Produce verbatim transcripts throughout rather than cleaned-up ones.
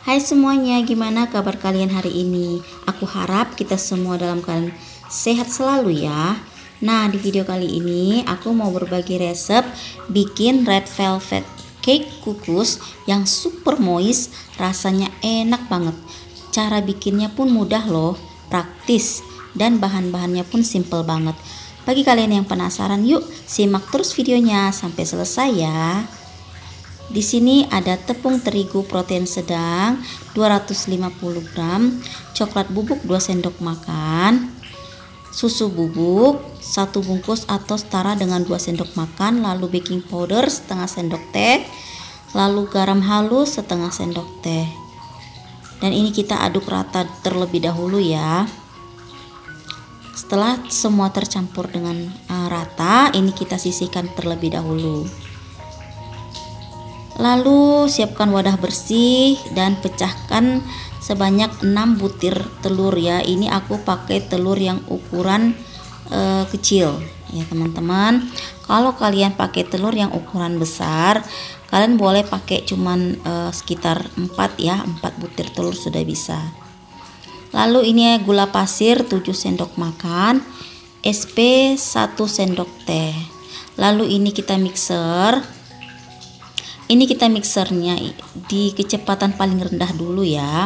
Hai semuanya, gimana kabar kalian hari ini? Aku harap kita semua dalam keadaan sehat selalu ya. Nah, di video kali ini aku mau berbagi resep bikin red velvet cake kukus yang super moist, rasanya enak banget. Cara bikinnya pun mudah loh, praktis, dan bahan-bahannya pun simple banget. Bagi kalian yang penasaran, yuk simak terus videonya sampai selesai ya. Di sini ada tepung terigu protein sedang dua ratus lima puluh gram, coklat bubuk dua sendok makan, susu bubuk satu bungkus atau setara dengan dua sendok makan, lalu baking powder setengah sendok teh, lalu garam halus setengah sendok teh. Dan ini kita aduk rata terlebih dahulu ya. Setelah semua tercampur dengan uh, rata, ini kita sisihkan terlebih dahulu. Lalu siapkan wadah bersih dan pecahkan sebanyak enam butir telur ya. Ini aku pakai telur yang ukuran e, kecil ya teman-teman. Kalau kalian pakai telur yang ukuran besar, kalian boleh pakai cuman e, sekitar empat ya, empat butir telur sudah bisa. Lalu ini gula pasir tujuh sendok makan, es pe satu sendok teh. Lalu ini kita mixer. Ini kita mixernya di kecepatan paling rendah dulu ya.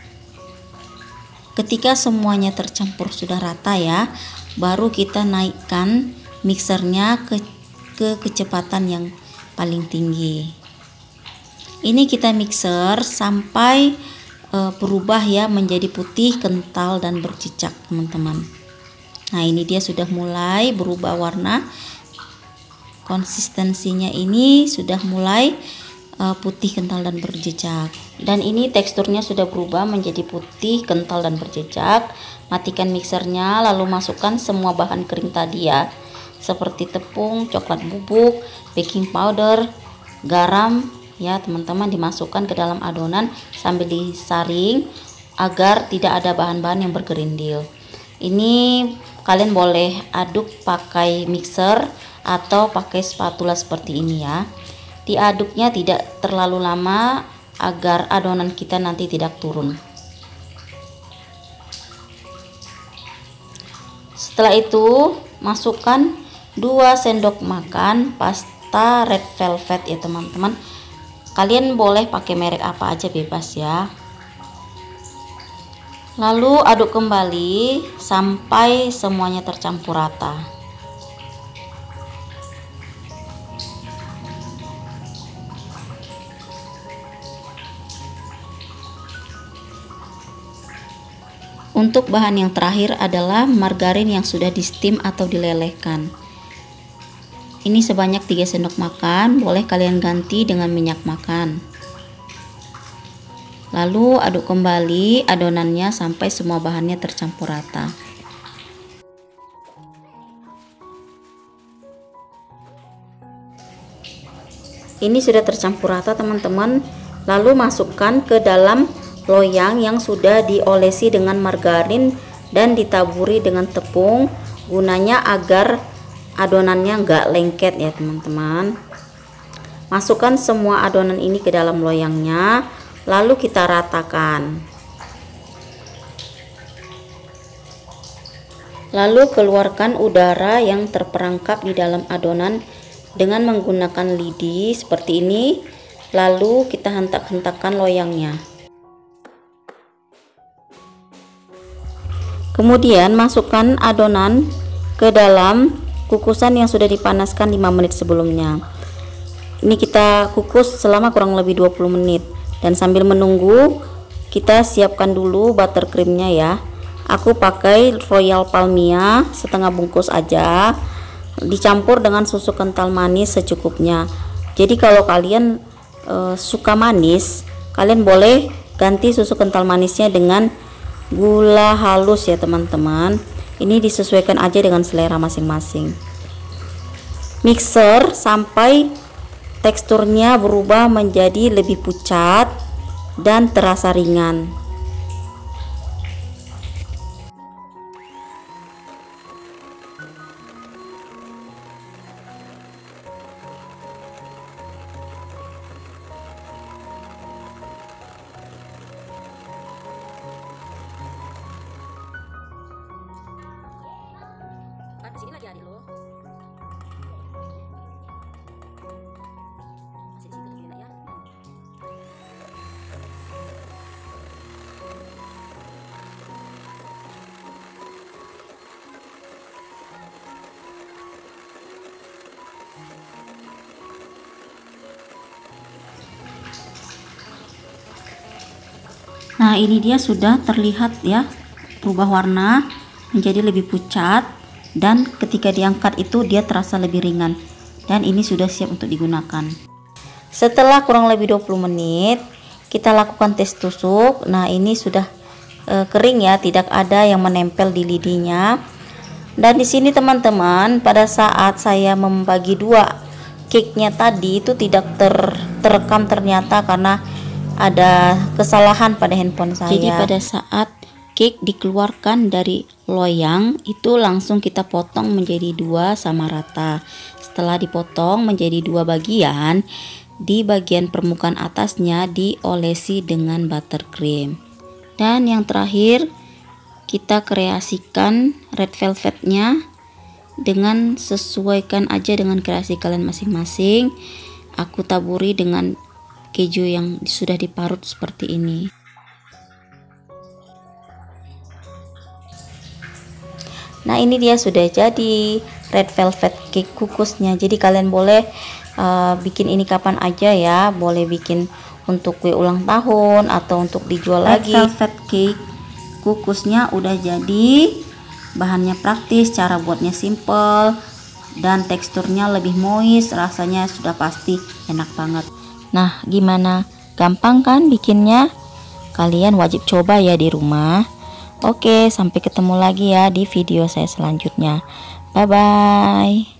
Ketika semuanya tercampur sudah rata ya, baru kita naikkan mixernya ke, ke kecepatan yang paling tinggi. Ini kita mixer sampai e, berubah ya menjadi putih, kental dan bercicak teman-teman. Nah ini dia sudah mulai berubah warna. Konsistensinya ini sudah mulai uh, putih, kental dan berjejak. Dan ini teksturnya sudah berubah menjadi putih, kental dan berjejak. Matikan mixernya, lalu masukkan semua bahan kering tadi ya, seperti tepung, coklat bubuk, baking powder, garam ya teman-teman, dimasukkan ke dalam adonan sambil disaring agar tidak ada bahan-bahan yang bergerindil. Ini kalian boleh aduk pakai mixer atau pakai spatula seperti ini ya. Diaduknya tidak terlalu lama agar adonan kita nanti tidak turun. Setelah itu masukkan dua sendok makan pasta red velvet ya teman-teman. Kalian boleh pakai merek apa aja, bebas ya. Lalu aduk kembali sampai semuanya tercampur rata. Untuk bahan yang terakhir adalah margarin yang sudah di steam atau dilelehkan. Ini sebanyak tiga sendok makan, boleh kalian ganti dengan minyak makan. Lalu aduk kembali adonannya sampai semua bahannya tercampur rata. Ini sudah tercampur rata teman-teman. Lalu masukkan ke dalam loyang yang sudah diolesi dengan margarin dan ditaburi dengan tepung, gunanya agar adonannya enggak lengket ya teman-teman. Masukkan semua adonan ini ke dalam loyangnya, lalu kita ratakan. Lalu keluarkan udara yang terperangkap di dalam adonan dengan menggunakan lidi seperti ini, lalu kita hentak-hentakkan loyangnya. Kemudian masukkan adonan ke dalam kukusan yang sudah dipanaskan lima menit sebelumnya. Ini kita kukus selama kurang lebih dua puluh menit. Dan sambil menunggu, kita siapkan dulu buttercreamnya ya. Aku pakai Royal Palmia setengah bungkus aja, dicampur dengan susu kental manis secukupnya. Jadi kalau kalian e, suka manis, kalian boleh ganti susu kental manisnya dengan gula halus ya teman-teman. Ini disesuaikan aja dengan selera masing-masing. Mixer sampai teksturnya berubah menjadi lebih pucat dan terasa ringan. di sini lagi adik lo. Masih di situ dulu ya. Nah, ini dia sudah terlihat ya, berubah warna menjadi lebih pucat, dan ketika diangkat itu dia terasa lebih ringan, dan ini sudah siap untuk digunakan. Setelah kurang lebih dua puluh menit kita lakukan tes tusuk. Nah, ini sudah e, kering ya, tidak ada yang menempel di lidinya. Dan di sini teman-teman, pada saat saya membagi dua cake-nya tadi itu tidak ter terekam ternyata karena ada kesalahan pada handphone saya. Jadi pada saat cake dikeluarkan dari loyang itu langsung kita potong menjadi dua sama rata. Setelah dipotong menjadi dua bagian, di bagian permukaan atasnya diolesi dengan buttercream. Dan yang terakhir kita kreasikan red velvetnya dengan sesuaikan aja dengan kreasi kalian masing-masing. Aku taburi dengan keju yang sudah diparut seperti ini. Nah, ini dia sudah jadi red velvet cake kukusnya. Jadi kalian boleh uh, bikin ini kapan aja ya, boleh bikin untuk kue ulang tahun atau untuk dijual red lagi. Red velvet cake kukusnya udah jadi, bahannya praktis, cara buatnya simple, dan teksturnya lebih moist, rasanya sudah pasti enak banget. Nah, gimana? Gampang kan bikinnya? Kalian wajib coba ya di rumah. Oke, sampai ketemu lagi ya di video saya selanjutnya. Bye-bye.